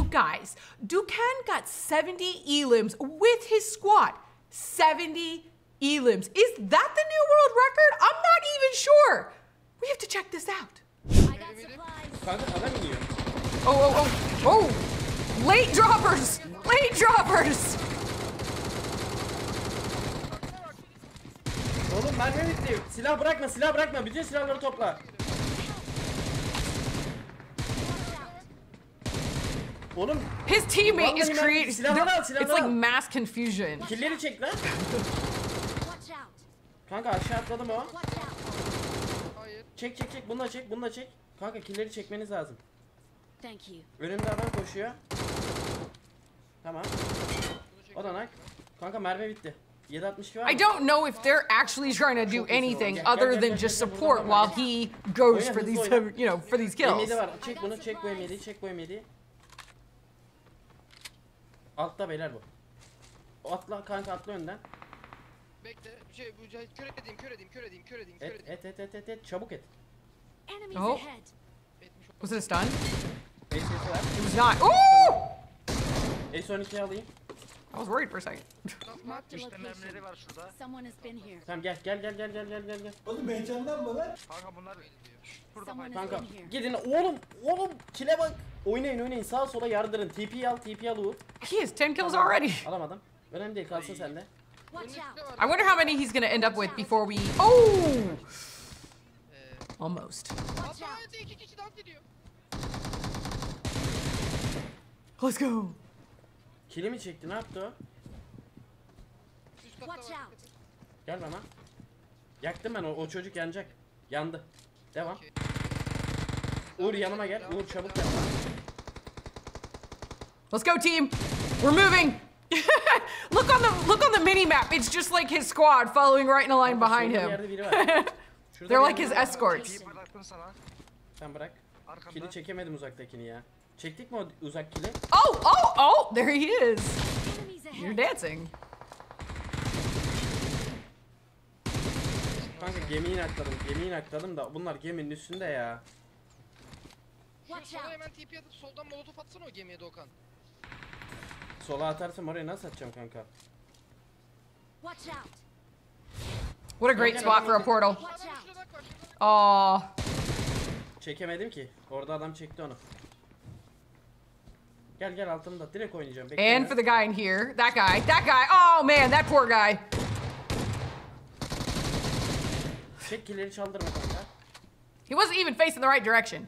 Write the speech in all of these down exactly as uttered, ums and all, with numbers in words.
Guys, Dukan got seventy elims with his squad. seventy elims. Is that the new world record? I'm not even sure. We have to check this out. I got supplies. Kanka adam iniyor. Oh, oh, oh, oh! Late droppers! Late droppers! Oğlum mermi bitti. Silah bırakma, silah bırakma. Bütün silahları topla. Oğlum. His teammate is Vallahi ben- creating. silahları al, silahları It's like al. mass confusion. Killeri çek lan. Watch out. Kanka aşağı atladım o. Watch out. Hayır. Çek çek çek. Bununla çek, bununla çek. Kanka killeri çekmeniz lazım. Thank you. Önümde adam koşuyor. Tamam. O da nak. Kanka mermi bitti. yedi altmış iki var mı? I don't know if they're actually trying to do anything other than just support while he goes for these, you know, for these M kills. yedi var. Çek bunu, çek bu M yediyi, çek bu M yediyi. Altta beyler bu. Atla kanka, atla önden. Bekle. Şey bu cahil kör edeyim, kör edeyim, kör edeyim, kör edeyim, kör Et edeyim. et et et et, et. Çabuk et. Enemies Oh. ahead. Etmiş ol. Was it a stun? S S'si var. It was not. Ooh! S on ikiyi alayım. I was worried for a second. Marked a İşte mermileri location. var şurada. Someone has been here. Tamam gel gel gel gel gel gel gel gel. Oğlum heyecandan mı lan? Kanka bunlar şurada Someone fight. has Kanka been here. gidin oğlum oğlum kile bak. Oynayın oynayın, sağa sola yardırın. T P'yi al, T P'yi al Uğur. He has ten kills already. Alamadım. Önemli değil, kalsın sende. Watch out. I wonder how many he's gonna end up with before we. Oh! Ee, Almost. Watch hatta out. iki kişi dans ediyor. Let's go. Kili mi çekti, ne yaptı o? Üst katta Watch var. out. Gel bana. Yaktım ben, o, o çocuk yanacak. Yandı. Devam. Okey. Uğur yanıma gel. Uğur çabuk gel. Let's go, team. We're moving. look on the look on the mini map. It's just like his squad following right in a line behind Şurada bir him. yerde biri var. Şurada They're bir like his yerde biri var. escorts. İyi bıraktım sana. Sen bırak. Arkamda. Kili çekemedim uzaktakini ya. Çektik mi o uzak kili? Oh, oh, oh! There he is. Enemies You're ahead. dancing. Kanka gemiyi nakladım, gemiyi nakladım da bunlar geminin üstünde ya. Şu Watch sola out. hemen T P atıp soldan molotof atsana o gemiye Doğukan. Sola atarsam oraya nasıl atacağım kanka? Watch out. What a great spot for a portal. Watch Şurada out. şurada bak var şurada. Aw. Çekemedim ki. Orada adam çekti onu. Gel gel altımda, direkt oynayacağım. Bekle And ya. for the guy in here. That guy. That guy. Oh man, that poor guy. Çek killeri, çaldırma kanka. He wasn't even facing the right direction.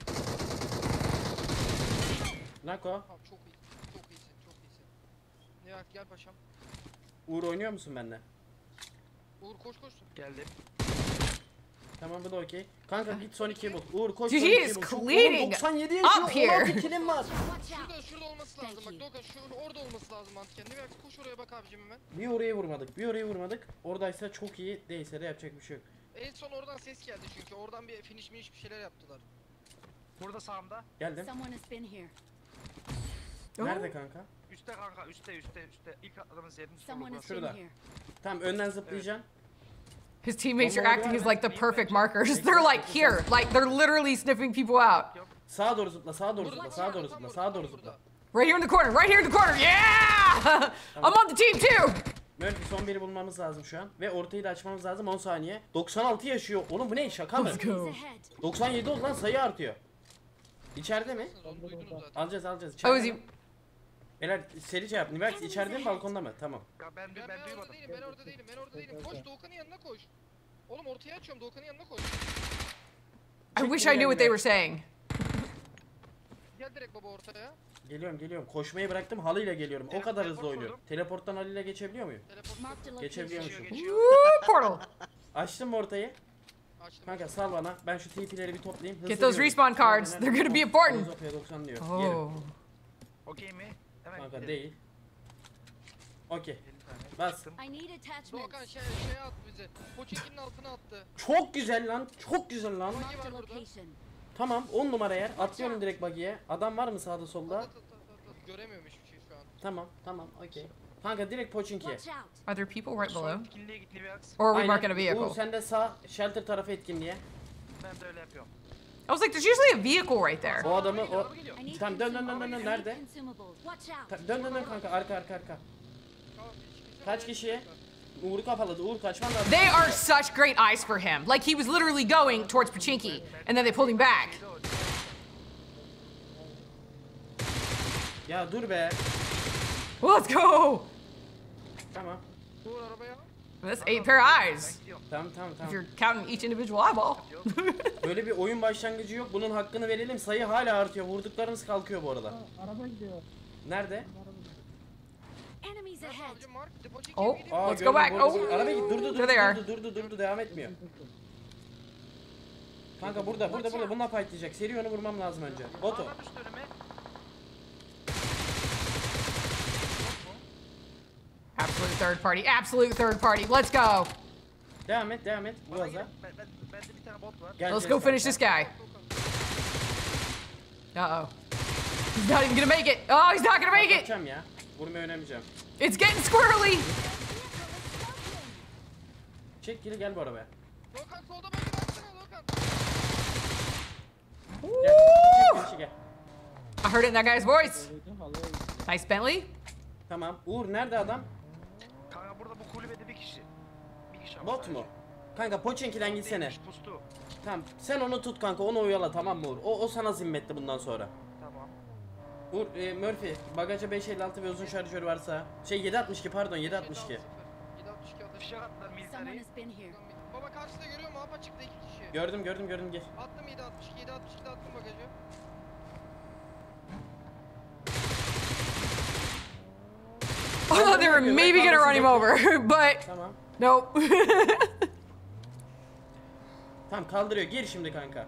Nako. Tamam çok iyi. Çok iyisin çok iyisin. Nihat gel paşam. Uğur oynuyor musun benimle? Uğur koş koş. Geldim. Tamam, bu da okey. Kanka git son ikiyi bul. Uğur koş, Dude, son he ikiyi is bul. Çok- Oğlum cleaning doksan yedi up yaşıyor. here. on altı kilim var. Watch out. Şurada şurada olması lazım Thank bak you. Doğukan şu orada olması lazım mantıken. Nihat koş oraya bak abicim hemen. Bir oraya vurmadık, bir oraya vurmadık. Oradaysa çok iyi, değilse de yapacak bir şey yok. En son oradan ses geldi çünkü oradan bir finish minish bir şeyler yaptılar. Burada sağımda. Geldim. Someone has been here. Nerede kanka? Üste kanka üstte üstte üstte. İlk atladığımız yerin üstü Someone has burası. been Şurada. here. Tamam, önden zıplayacaksın. His teammates are One more acting as guy. like the perfect markers. They're like here. Like they're literally sniffing people out. Sağa doğru zıpla, sağa doğru Burada, zıpla, burada, sağa doğru tam zıpla, burada, sağa tam doğru burada. zıpla. Right here in the corner. Right here in the corner. Yeah! I'm on the team too. Murphy, son biri bulmamız lazım şu an. Ve ortayı da açmamız lazım, on saniye. doksan altı yaşıyor. Oğlum bu ne, şaka mı? Let's go. Enemies ahead. doksan yedi oldu lan, sayı artıyor. İçeride mi? Onu duydunuz zaten. Alacağız alacağız. Oh, İçeride is he? mi? Beyler seri cevap. Nivax içeride mi, balkonda mı? Tamam. Ya ben Ben, ben, ben orada duymadım. değilim, ben orada değilim, ben orada değilim. Koş Doğukan'ın yanına koş. Oğlum ortaya açıyorum, Doğukan'ın yanına koş. I wish I knew what they were saying. Gel direkt baba ortaya. Geliyorum geliyorum. Koşmayı bıraktım, halıyla geliyorum. O Tele- kadar teleport hızlı oynuyorum. kurdum. Teleporttan halıyla geçebiliyor muyum? Teleport Marked a Geçebiliyormuşum. location. Geçiyor geçiyor. Woo, portal. Açtım mı ortayı? açtım. Kanka sal bana. Ben şu T P'leri bir toplayayım. Hızlı Get those diyorum. respawn cards. Nerede, They're gonna be nerede? important. Filozofya doksan diyor. Yerim. Oh. Okey mi? Hemen Kanka gidelim. değil. Okey. elli tane. Bas. Çıktım. I need attachments. Doğukan şey, şey attı bize. Poçinkinin altına attı. Çok güzel lan. Çok güzel lan. Buggy Marked var a burada. location. Tamam, on numara yer. Atlıyorum direkt buggy'e. Adam var mı sağda solda? At, at, at, at, at. Göremiyorum hiçbir şey şu an. Tamam, tamam, okey. Kanka direkt Pochinki'ye. Watch out. Are there people right below? Son etkinliğe git Nivax. Or are we Aynen. marking a Uğur vehicle? sen de sağ shelter tarafı etkinliğe. Ben de öyle yapıyorum. I was like, there's usually a vehicle right there. O adamı o... I need Tamam dön dön dön dön dön. consumables. I need Nerede? consumables. Watch out. Ta- Dön dön dön kanka arka arka arka. Tamam, hiç kimse Kaç oraya kişiye? gitmiyor. Uğur'u kafaladı. Uğur kaçman lazım. They are such great eyes for him. Like he was literally going towards Pachinki, and then they pulled him back. Ya dur be. Let's go. Tamam. Dur arabaya. That's eight pair of eyes. Tamam tamam If tamam. you're counting each individual eyeball. Böyle bir oyun başlangıcı yok. Bunun hakkını verelim. Sayı hala artıyor. Vurduklarımız kalkıyor bu arada. Araba gidiyor. Nerede? Enemies Nerede ahead. abicim Mark? Depo çekeyim Oh. gideyim. Aa, Let's gördüm, go back. burada- Oh. Araba git. Durdu durdu There they are. durdu durdu durdu devam etmiyor. Kanka burada burada burada bununla fightlayacak. Seri onu vurmam lazım önce. Boto. Adam üst önüme. Absolute third party. Absolute third party. Let's go. Devam et devam et. Bana Boğaz'a. gel. Ben, ben, bende bir tane bot var. Gel Let's Jess go kanka. finish this guy. Uh oh. He's not even gonna make it. Oh, he's not gonna make it. Kaçacağım ya. Vurmayı önemeyeceğim. It's getting squirrely. Çek geri gel bu arabaya. Doğukan solda bakın baksana Doğukan. Gel. Çek girişi gel. I heard it in that guy's voice. Öldüm vallahi. Nice Bentley. Tamam. Uğur nerede adam? Kanka burada bu kulübede bir kişi. Bir kişi ama Bot sadece. mu? Kanka Pochinki'den gitsene. Değilmiş, pustu. Tamam. Sen onu tut kanka. Onu oyala tamam mı Uğur? O, o sana zimmetli bundan sonra. Tamam. Uğur, e, Murphy, bagaja beş elli altı ve uzun şarjör varsa. Şey yedi altmış iki pardon yedi altmış iki. yedi altmış iki ateş. Fişek attılar Someone military. has been here. Baba karşıda görüyor musun? Hapa çıktı iki kişi. Gördüm gördüm gördüm gel. Attım yedi altmış iki, yedi altmış iki de attım bagaja. I thought they were maybe gonna run him over, but Tamam. nope. Tamam kaldırıyor. Gir şimdi kanka.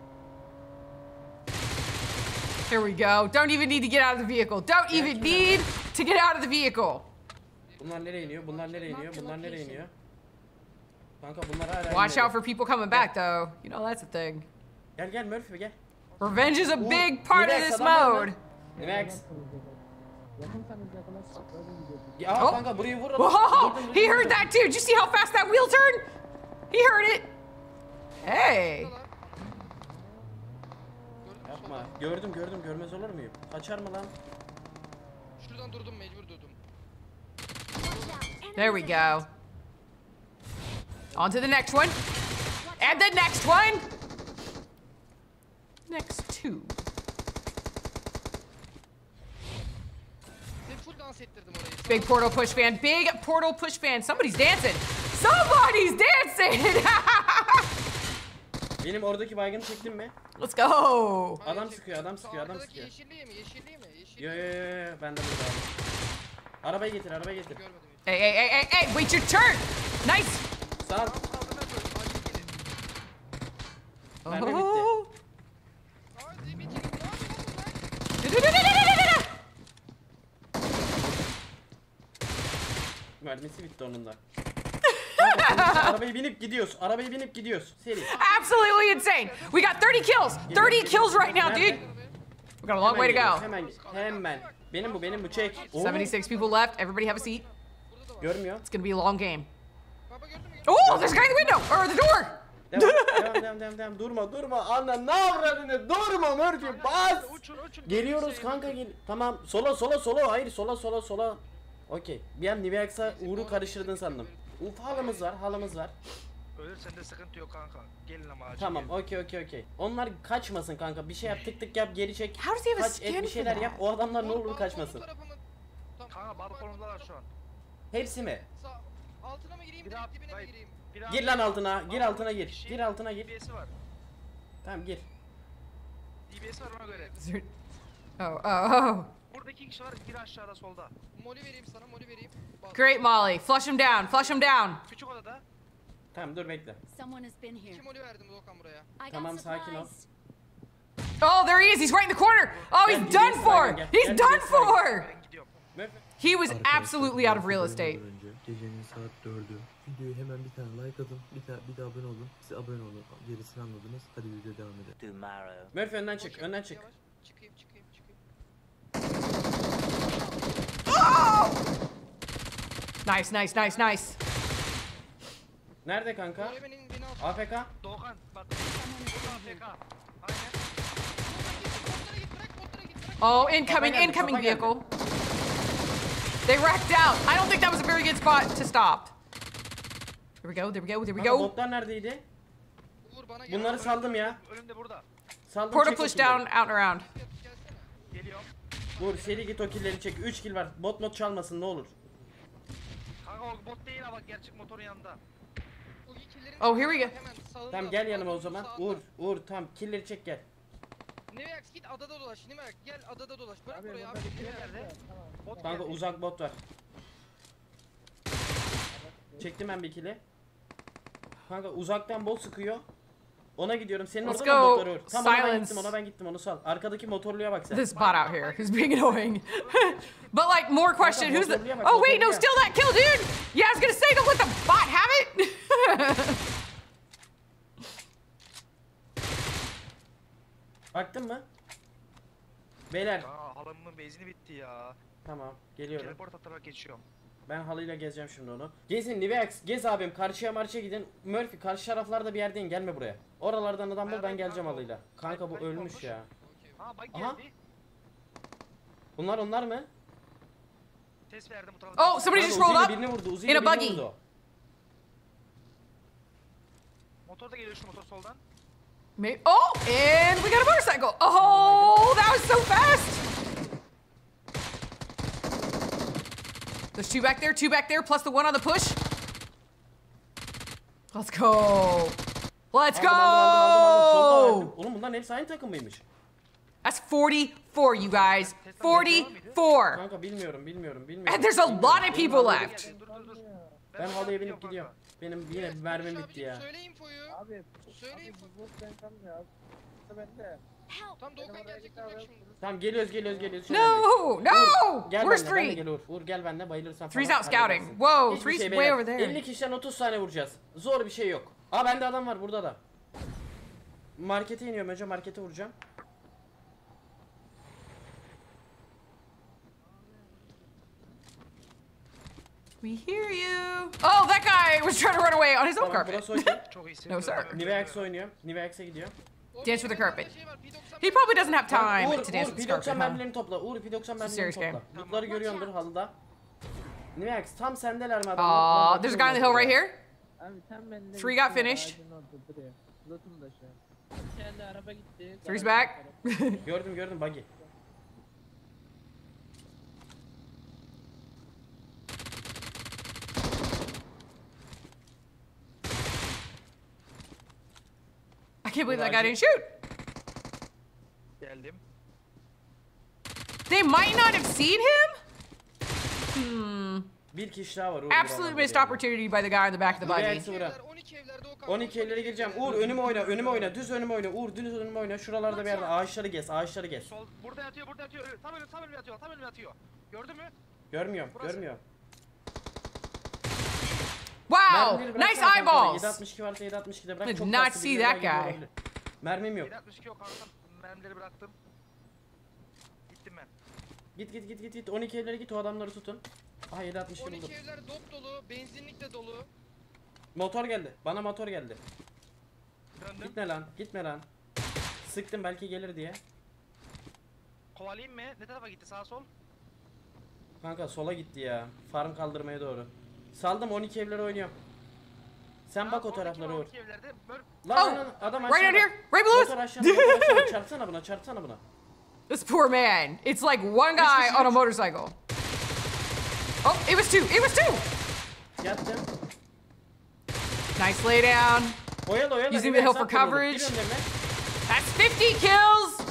Here we go. Don't even need to get out of the vehicle. Don't even need to get out of the vehicle. Bunlar nereye iniyor? Bunlar nereye iniyor? Bunlar nereye iniyor? Kanka bunlar hala Watch inmedi. out for people coming back, though. You know that's a thing. Gel gel Murphy gel. Revenge is a Uğur, big part of Nivex this adam var mı? mode. Nivex. Yakınsanız yakalarsak böyle gidiyorsun. Ya Oh. kanka burayı vur. Whoa! He heard that too. Did you see how fast that wheel turned? He heard it. Hey. Buradalar. Gördün mü Yapma. solda? Gördüm gördüm görmez olur muyum? Kaçar mı lan? Şuradan durdum mecbur durdum. Watch out. There we Enemies ahead. go. On to the next one. And the next one. Next two. Seni full dans ettirdim orayı. Big portal push fan. Big portal push fan. Somebody's dancing. Somebody's dancing. Benim oradaki baygını çektin mi? Let's go. Hayır, Adam çek- sıkıyor, adam Sağ sıkıyor, adam arkadaki sıkıyor. Yeşilliği mi? Yeşilliği mi? Yeşilliği Yo yo yo yo ben de burada abi. Arabayı getir arabayı getir. Görmedim hiç. Hey, hey, hey, hey, hey. Wait your turn. Nice. Sağ ol. Saldırmaya çalıştım. Acil gelin. Mermi bitti. Oh. Hadi bitirin. Ne yapıyorsun lan? Mermisi bitti onun da. Kanka, sonuçta arabayı binip gidiyoruz. Arabayı binip gidiyoruz. Seri. Absolutely insane. We got thirty kills. thirty kills right now, dude. We got a long way to geliyoruz, go. Hemen hemen. Benim bu benim bu çek. Oo, seventy-six people left. Everybody have a seat. Burada da var. görmüyor. It's gonna be a long game. Baba gördün mü? Oh, there's a guy in the window or the door. Devam devam devam devam devam. Durma durma. Anla ne avradını durma Murphy bas. Uçun uçun. Geliyoruz kanka gel. Tamam sola sola sola hayır sola sola sola. Okey. Bir an Niveax'a Uğur'u karıştırdın sandım. Uf halımız var halımız var. Ölürsen de sıkıntı yok kanka. Gelin ama acil. Tamam gelin. okey okey okey. Onlar kaçmasın kanka. Bir şey yap tık tık yap geri çek. How does he have a Kaç et skin bir for şeyler yap. that? O adamlar ne Oğlum, olur balkonun kaçmasın. tarafını- Tamam, Kanka balkonumdalar şu an. Hepsi mi? Sağ- altına mı gireyim Bir direkt daha- dibine mi hayır. gireyim? Bir daha- Gir lan altına. Gir altına gir. Kişi- Gir altına gir. D B S'i var. Tamam gir. D B S'i var ona göre. Is there- Oh, oh, oh. Burada iki kişi var. Biri aşağıda solda. Moli vereyim sana moli vereyim. Bak. Great, Molly. Flush him down. Flush him down. Küçük odada. Tamam dur bekle. Someone has been here. İki moli verdim Doğukan buraya. I got Tamam, sakin ol. supplies. Oh, there he is. He's right in the corner. Oh, Gel, he's D B S done for. saygın, gel. He's Gel, done D B S saygın. for. Ben gidiyorum. Murphy. He was Arkadaşlar, absolutely out of real videoya estate. başlamadan önce gecenin saat dördü. Videoya hemen bir tane like atın, bir, tane, bir de abone olun. Siz abone olun, gerisini anladınız. Hadi videoya devam edelim. Tomorrow. Murphy önden çık. Önden çık. Yavaş. Çıkayım çıkayım çıkayım. Nice, nice, nice, nice. Nerede kanka? Moli benim beni al. A F K. Doğukan bak. Someone has Burada been here. A F K. Oh, incoming, geldi, incoming kafa geldi. vehicle. They wrecked out. I don't think that was a very good spot to stop. There we go, there we go, there we Kanka go. botlar neredeydi? Uğur bana gel. Bunları saldım ya. Önümde burada. Saldım, Porta çek o push killleri. down, out and around. Gelsene. Geliyorum. Vur seri git o killeri çek. üç kill var. Bot mod çalmasın ne olur. Kanka o bot değil ha bak gerçek motorun yanında. O ikillerin Oh, here we go. hemen sağında. Tamam gel yanıma o Sağında, zaman. sağında. Uğur, Uğur tamam killeri çek gel. Nivex git adada dolaş. Nivex gel adada dolaş. Bırak Abi orayı burada abi. bir şey Nerede? nerede? Tamam. Bot Kanka geldi. uzak bot var. Çektim ben bir kili. Kanka uzaktan bot sıkıyor. Ona gidiyorum. Senin Let's orada mı go. botlar Uğur? Tamam ona ben Silence. gittim ona ben gittim onu sal. Arkadaki motorluya bak sen. This bot out here who's being annoying. But like, more question, who's the... motorluya bak, Oh wait, no, motorluya. still that kill, dude! Yeah, I was gonna say, don't let the bot have it! Baktın mı? Beyler. Aa halamın benzini bitti ya. Tamam geliyorum. Teleport atarak geçiyorum. Ben halıyla gezeceğim şimdi onu. Gezin Nivex, gez abim karşıya marşa gidin. Murphy karşı taraflarda bir yerdeyim gelme buraya. Oralardan adam bul ben Nerede geleceğim kanka o? halıyla. Kanka bu Kayıp ölmüş olmuş. ya. Ha bak Aha. geldi. Bunlar onlar mı? Ses verdim bu tarafa. Oh, somebody Kanka just rolled Uzi'yle up. birini vurdu. in Uzi'yle a birini buggy. vurdu. Motor da geliyor şu motor soldan. Maybe, oh, and we got a motorcycle. Oh, that was so fast. There's two back there, two back there, plus the one on the push. Let's go. Let's Aldım, aldım, aldım, aldım. Solda go. verdim. Oğlum bunların hepsi aynı takım mıymış? That's forty-four, you guys. forty-four. Kanka bilmiyorum bilmiyorum bilmiyorum. And there's a Bilmiyorum. lot of Benim people halıya- left. Dur dur dur. Ben şu halıya an binip gidiyorum. Benim yine Nivex, mermim konuş bitti abicim, ya. Söyle infoyu. Abi. Söyle Abi info. bu bot ben kalmıyor abi. Bu bende. Help! Tam Doğukan Benim oraya gelecek git abi. bak şimdi. Tamam geliyoruz geliyoruz geliyoruz. No, Şöyle. no. Uğur, gel Where's benimle, benimle three? gel Uğur. Uğur gel benimle bayılırsan Three's falan out scouting. halledersin. Whoa, Hiçbir three's şey way beyler. over there. elli kişiden otuz tane vuracağız. Zor bir şey yok. Aa bende adam var burada da. Markete iniyorum önce markete vuracağım. We hear you. Oh, that guy was trying to run away on his own Tamam carpet. burası okey. Çok iyisin. No, sir. Nivex oynuyor. Nivex'e gidiyor. O Dance with the P doksan carpet. şey var, P doksan He probably doesn't have Tamam, time Uğur, to dance Uğur with his P carpet, doksan huh? mermilerini topla. Uğur P doksan mermilerini serious topla. game. Lootları görüyordur halıda. Nivex tam sendeler mi adamlar? Aw, Ulan there's a guy in the hill right here. Abi tam bende. Three gitti got ya, finished. ağacın orada duruyor. Lotum da şu an. Bir tane de araba gitti. Three's garajın back. tarafı. Gördüm gördüm buggy. I can't believe that guy didn't shoot. Geldim. They might not have seen him. Hmm. Bir kişi daha var Uğur. Absolute vuramadı missed yani. opportunity by the guy in the back of the buggy. Nivex evler, vuran. on iki evlerde Okan. on iki evlere gireceğim. Uğur önüme oyna, önüme oyna. Düz önüme oyna. Uğur düz önüme oyna. Şuralarda bir yerde ağaçları gez, ağaçları gez. Sol burada yatıyor burada yatıyor. Ö- Tam önüm tam önüm yatıyor. Tam önüm yatıyor. Gördün mü? Görmüyorum, Burası. görmüyorum. Wow, Mermileri bıraksana nice kanka. yedi eyeballs. altmış iki varsa yedi altmış iki de bırak. Did Çok not kastı see birileri that daha geliyor guy. olabilir. Mermim yok. yedi altmış iki yok kanka. Mermileri bıraktım. Gittim ben. Git git git git git. on iki evlere git o adamları tutun. Aha yedi altmış iki on buldum. iki evler dop dolu, benzinlik de dolu. Motor geldi. Bana motor geldi. Döndüm. Gitme lan, gitme lan. Sıktım belki gelir diye. Kovalayayım mı? Ne tarafa gitti? Sağ sol? Kanka sola gitti ya. Farm kaldırmaya doğru. Saldım on iki evlere oynuyorum. Sen bak o taraflara Uğur. on iki evlerde. Böyle Lan Oh, lan lan adam right aşağıda. out here, right below us. Motor aşağıda, motor aşağıda. Çarpsana buna, çarpsana buna. This poor man. It's like one guy on a motorcycle. Oh, it was two. It was two. Yattım. Nice lay down. Oyala oyala. Using the Nivex, hill for at vuruldu. coverage. Gir önlerine. That's fifty kills.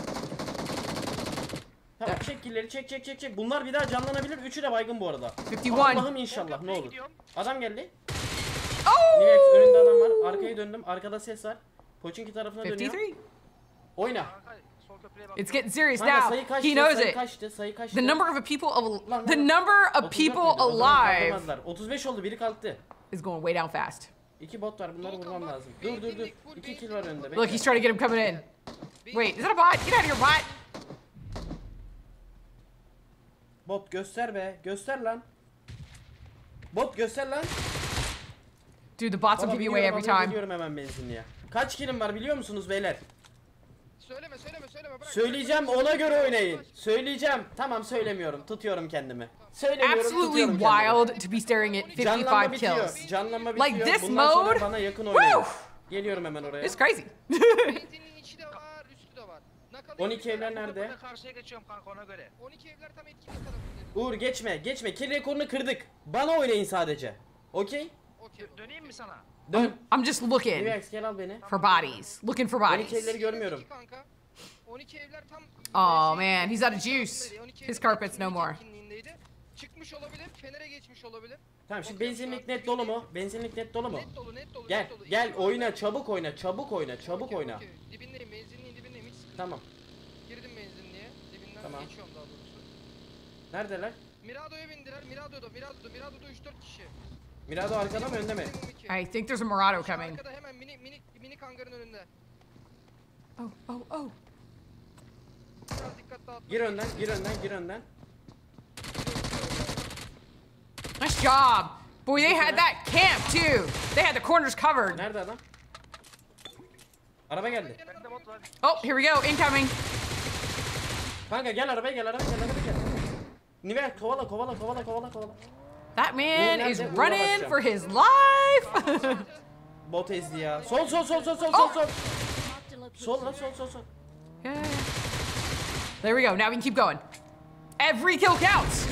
Tamam çek killeri çek çek çek çek. Bunlar bir daha canlanabilir. Üçü de baygın bu arada. fifty one. Allah'ım inşallah ne olur. gidiyorum. Adam geldi. Nivex önünde Oh. adam var. Arkaya döndüm. Arkada ses var. Pochinki tarafına dönüyor. fifty-three. Oyna. kanka sol köprüye bak. It's getting serious Kanka now. sayı kaçtı? He knows sayı it. kaçtı? Sayı kaçtı? The number of people al- Lan, the lan. number of otuz dört people müydü? O zaman alive kaldırmazlar. otuz beş oldu biri kalktı. is going way down fast. İki bot var bunları Doğukan vurmam bak, lazım. Dur dur dur. benzinlik, full İki kill var önünde. Look, bekle. he's trying to get him coming in. Wait, is that a bot? Get out of here, bot. Bot göster be. Göster lan. Bot göster lan. Dude, the bots will Baba give you away biliyorum, every alıyorum, time. gidiyorum hemen benzinliğe. Kaç killim var biliyor musunuz beyler? Söyleme söyleme söyleme söyleme bırak. Söyleyeceğim Bırak, ona söyleme. göre oynayın. Bırak. Söyleyeceğim. Tamam söylemiyorum. Tutuyorum kendimi. Söylemiyorum Absolutely tutuyorum kendimi. wild to be staring at Canlanma fifty-five bitiyor. kills. Canlanma Like bitiyor. this Bundan sonra mode? bana yakın oynayın. Woo! Geliyorum hemen oraya. It's crazy. Benzinin içi de var, üstü de var. Nakalı on iki yedi evler tane. nerede? Ben karşıya geçiyorum kanka ona göre. on iki evler tam etkinlik tarafında. Uğur geçme geçme. Kill rekorunu kırdık. Bana oynayın sadece. Okey? Okey. Dö- döneyim mi sana? Dön. I'm just looking Nivex gel al beni. for bodies. Looking for on iki bodies. evleri görmüyorum. Kanka. on iki evler tam Oh şey- man, he's out of juice. on iki His evler carpet's no more. etkinliğindeydi. Çıkmış olabilir, Fener'e geçmiş olabilir. Tamam şimdi Okey, benzinlik şu an net dolu mu? Benzinlik net dolu mu? Net dolu, net dolu, Gel net dolu. gel İki var. oyna çabuk oyna çabuk oyna çabuk Okey, oyna. okey. Dibindeyim, benzinliğin dibindeyim. Hiç sıkıntı Tamam. yok. Girdim benzinliğe. Dibinden Tamam. geçiyorum daha doğrusu. Neredeler? Mirado'ya bindiler. Mirado'da, Mirado'da, Mirado'da üç dört kişi. Mirado arkada mı önde mi? Minimum iki. I think there's a Murado Şu coming. Arkada hemen mini mini mini hangarın önünde. Oh, oh, oh. Biraz dikkat dağıtma. Gir önden gir önden gir önden. Nice job. Boy, they had that camp too. They had the corners covered. Nerede adam? Araba geldi. Bende bot var. Oh, here we go. Incoming. Kanka gel arabaya gel arabaya gel arabaya gel. Nivel kovala kovala kovala kovala kovala. That man nerede? is Uğur'a running bakacağım. for his life. Bot ezdi ya. Sol sol sol sol sol sol sol. Marked a location. Sol lan sol sol sol. Yeah. There we go. Now we can keep going. Every kill counts.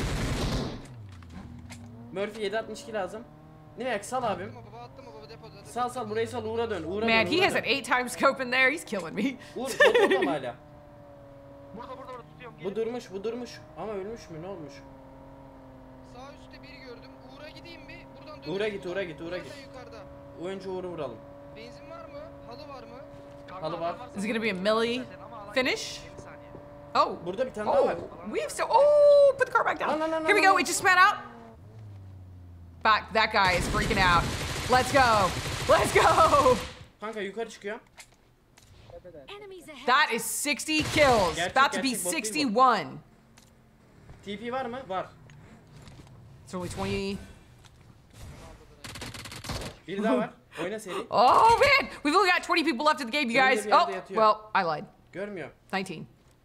Murphy yedi altmış iki lazım. Nivel sal abim. Attı mı baba, attı mı baba depoda? Sal sal burayı sal Uğur'a dön. Uğur'a Man, dön. he Uğur'a has dön. an eight times scope in there. He's killing me. Uğur bot orada mı hala? Burada burada burada tutuyorum. Bu durmuş bu durmuş. Ama ölmüş mü ne olmuş? Sağ üstte biri gördüm. Uğur'a gideyim mi? Buradan dön. Uğur'a git, Uğur'a git, Uğur'a git. Yukarıda. Önce Uğur'u vuralım. Benzin var mı? Halı var mı? Kanka, Halı var. adam varsa Is it gonna be a zaten melee ama alan finish? yirmi saniye. Oh. Burada bir tane daha var. Oh, we have so. Oh, put the car back down. No, no, no, no, Here we no, go. no. It just spat out. Back. That guy is freaking out. Let's go. Let's go. Kanka yukarı çıkıyor. Enemies ahead. That is sixty kills. Gerçek, About to be gerçek bot değil bu. sixty-one. T P var mı? Var. It's only twenty. Bir daha var. Oyna seri. Oh man, we've only got twenty people left in the game, you Önünde guys. bir yerde Oh, yatıyor. well, I lied. Görmüyor. nineteen.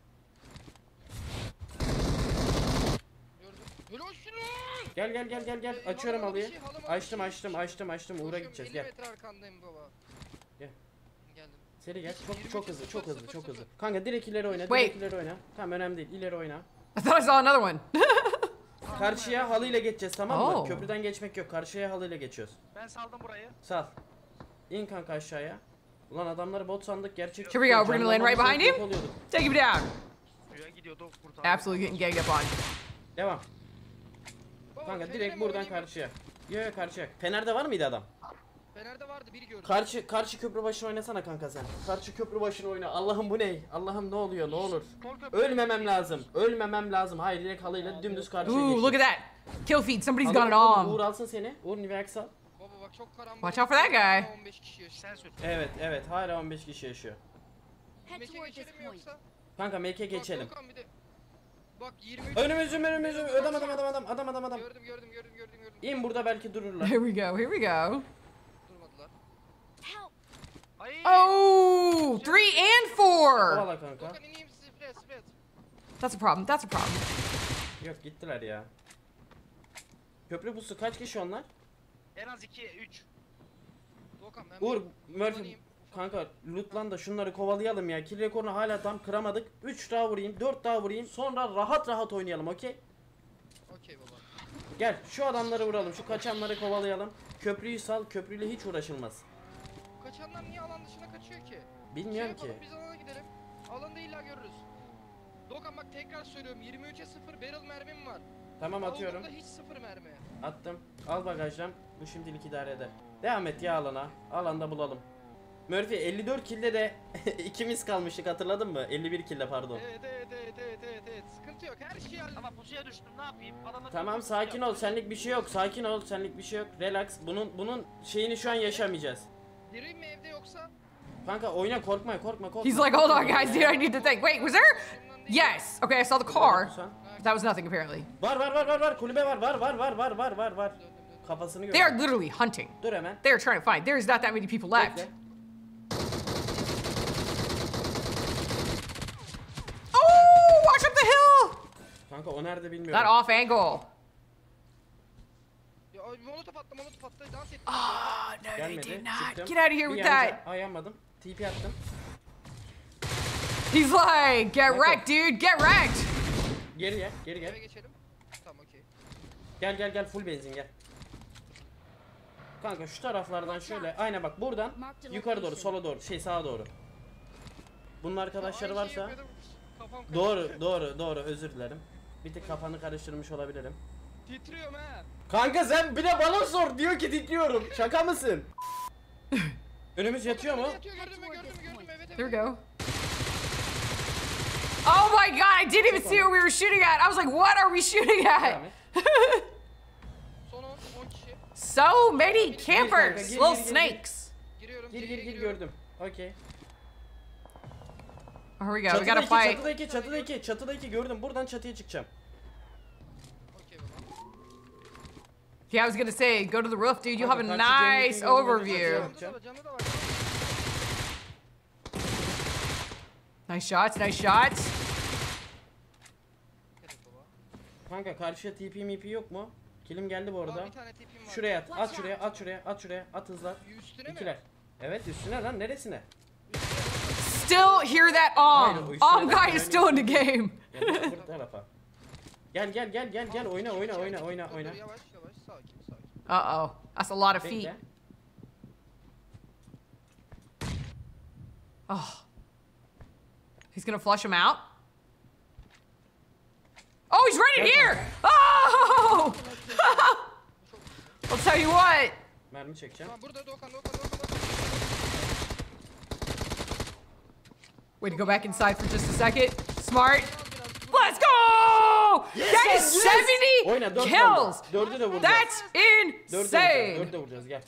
Gördüm. Helal olsun lan! Gel gel gel gel gel. Ee, Açıyorum halıma bir halıyı. şey, halıma bir Açtım şey. açtım açtım açtım. Uğur'a Koşuyorum, gideceğiz elli gel. metre arkandayım baba. Gel. Geldim. Seri gel. Çok yirmi çok üç, hızlı sıfır, çok hızlı sıfır, çok sıfır. hızlı. Kanka direkt ileri oyna. Wait. Direkt ileri oyna. Tamam önemli değil. İleri oyna. I thought I saw another one. Karşıya halıyla geçeceğiz tamam mı? Oh. Köprüden geçmek yok. Karşıya halıyla geçiyoruz. Ben saldım burayı. Sal. İn kanka aşağıya. Ulan adamları bot sandık gerçek. Here we go, we're gonna land right behind him. Oluyorduk. Take him down. Suya gidiyordu kurtardı. Absolutely getting ganged up on. Devam. Baba, Kanka Fener'e direkt mi buradan oynayayım? karşıya. Yok yok karşıya. Fener'de var mıydı adam? Fener'de vardı biri gördüm. Karşı karşı köprü başına oynasana kanka sen. Karşı köprü başına oyna. Allah'ım bu ne? Allah'ım ne oluyor? Ne olur? Sol köprü. Ölmemem lazım. Ölmemem lazım. Hayır direkt halıyla dümdüz karşıya Ooh, geçtik. look at that. Kill feed. Somebody's Halı- got it Uğur on. alsın seni. Uğur Nivex al. Baba bak çok karanlık. Watch out for that guy. on beş kişi yaşıyor. Sen sür. Evet evet hala on beş kişi yaşıyor. Head Meke toward this geçelim mi point. yoksa? Kanka meke geçelim. Bak, Doğukan bir de- Bak yirmi üç. Önümüzüm önümüzüm. Adam adam adam adam adam adam adam. Gördüm gördüm gördüm gördüm gördüm. İn burada belki dururlar. Here we go. Here we go. Durmadılar. Help. Ay. Oh, three and four. Kovala kanka. Doğukan ineyim split split. That's a problem. That's a problem. Yok gittiler ya. Köprü pusu kaç kişi onlar? En az iki üç. Doğukan ben Uğur, bir Murphy kullanayım. kanka lootlan da şunları kovalayalım ya. Kill rekorunu hala tam kıramadık. üç daha vurayım, dört daha vurayım. Sonra rahat rahat oynayalım, okey? Okey baba. Gel şu adamları vuralım, şu kaçanları kovalayalım. Köprüyü sal, köprüyle hiç uğraşılmaz. Bu kaçanlar niye alan dışına kaçıyor ki? Bilmiyorum şey ki. yapalım, biz alana gidelim. Alanda illa görürüz. Doğukan bak tekrar söylüyorum yirmi üçe sıfır barrel mermim var. Tamam atıyorum. Avlumda hiç sıfır mermi. Attım. Al bagajdan. Bu şimdilik idare eder. Devam et ya alana. Alanda bulalım. Murphy elli dört kill'de de ikimiz kalmıştık hatırladın mı? elli bir kill'de pardon. Evet evet evet evet evet evet. Sıkıntı yok her şeyi halledin. Ama pusuya düştüm ne yapayım? Adamlar Tamam sakin ol. Senlik bir şey yok. Sakin ol. Senlik bir şey yok. Relax. Bunun bunun şeyini şu an yaşamayacağız. Direyim mi evde yoksa? Kanka oyna korkma korkma korkma. He's like, hold on, guys. Dude, I need to think. Wait, was there? Yes. Okay, I saw the car. But that was nothing apparently. Var var var var var kulübe var var var var var var var var. Kafasını They are gör. literally hunting. Dur hemen. They are trying to find. There's not that many people left. Bekle. Kanka o nerede That bilmiyorum. off angle. Ya ay, molotof attı molotof attı dans etti. Oh, no, they Gelmedi. did not. Çıktım. Get out of here Bir with yanca- that. Ay yanmadım. T P attım. He's like, get Michael. wrecked, dude. Get wrecked. Geri gel, geri Eve gel. geçelim. Tamam okey. Gel gel gel full benzin gel. Kanka şu taraflardan şöyle aynen bak buradan yukarı doğru sola doğru şey sağa doğru. Bunun arkadaşları Aynı şeyi varsa yapıyordum, kafam karıştı. doğru doğru doğru özür dilerim. Bir tık kafanı karıştırmış olabilirim. Titriyorum he. Kanka sen bir de bana sor diyor ki titriyorum. Şaka mısın? Önümüz yatıyor mu? Yatıyor gördün mü gördün mü gördün mü evet evet. There we go. Oh my god, I didn't even see what we were shooting at. I was like, what are we shooting at? Devam et. Son on, on kişi. So many Gir campers, kanka, gir, little gir, gir, gir. snakes. Giriyorum. Gir gir gir giriyorum. gördüm. Okey. Oh, here we go. We Çatıda gotta iki, fight. çatıda iki, çatıda iki, çatıda iki gördüm. Buradan çatıya çıkacağım. Okey baba. Yeah, I was gonna say, go to the roof, dude. You have a Kanka, karşı nice Cemil'in yolunu overview. yapacağım. Canı da var canı da var. Nice shots, nice shots. Evet baba. Kanka karşıya T P M P yok mu? Kilim geldi bu Aa, arada. bir tane tipim var. Şuraya at, at şuraya, at şuraya, at şuraya, at hızla. Üstüne mi? İkiler. Evet üstüne lan neresine? Still hear that Hayır, om. o üstüne Om bak, guy is yani still in the üstüne- game. Ya bu bu tarafa. Gel gel gel gel gel oyna oyna oyna oyna Dur, oyna. dur, Yavaş yavaş sakin sakin. Uh oh, that's a lot of feet. Bekle. Oh, he's gonna flush him out. Oh, he's right in Gel here. Oh, I'll tell you what. Mermi çekeceğim. Tamam burada Doğukan Doğukan Doğukan. Doğukan. Way to go back inside for just a second. Smart. Let's go! That is seventy Oyna dört kills. kaldı. Dördü de vuracağız. That's Dördü de vuracağız. insane. Dördü de vuracağız gel.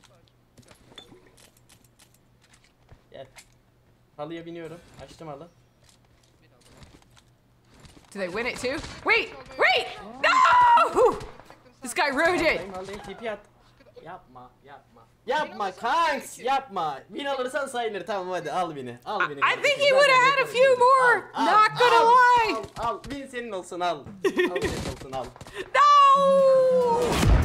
Gel. Halıya biniyorum. Açtım halı. Do they win it too? Wait, wait! No! This guy ruined it. Haldayım haldayım T P at. Yapma yapma. Yapma kanks yapma. Win alırsan sayılır tamam hadi al beni. Al beni. I think he would have had a few more. Al, al, Not gonna al, lie. Al al win senin olsun al. Al senin olsun al. No!